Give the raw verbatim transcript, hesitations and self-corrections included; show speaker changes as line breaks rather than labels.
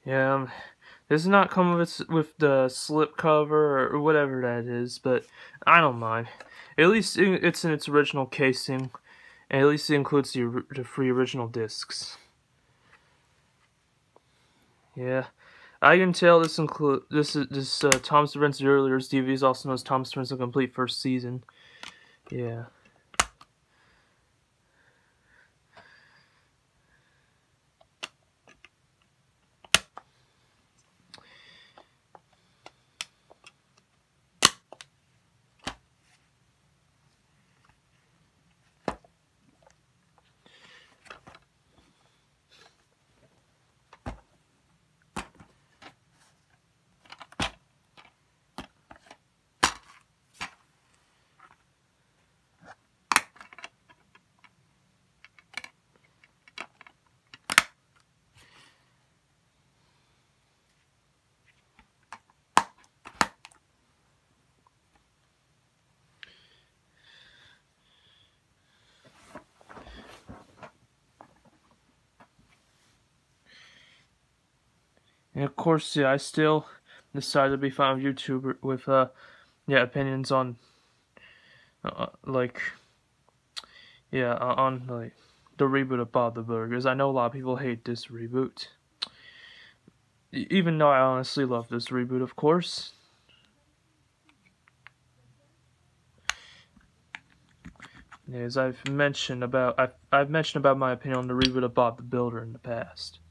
Yeah, um, this is not coming with with the slip cover or whatever that is, but I don't mind. At least it's in its original casing, and at least it includes the, the free original discs. Yeah, I can tell this include this is this uh, Thomas Friends earlier. D V D is also known as Thomas Friends the Complete First Season. Yeah. And of course, yeah, I still decided to be fine with YouTuber with uh, yeah, opinions on, uh, like, yeah, on like the reboot of Bob the Builder, because I know a lot of people hate this reboot. Even though I honestly love this reboot, of course. As I've mentioned about I've, I've mentioned about my opinion on the reboot of Bob the Builder in the past.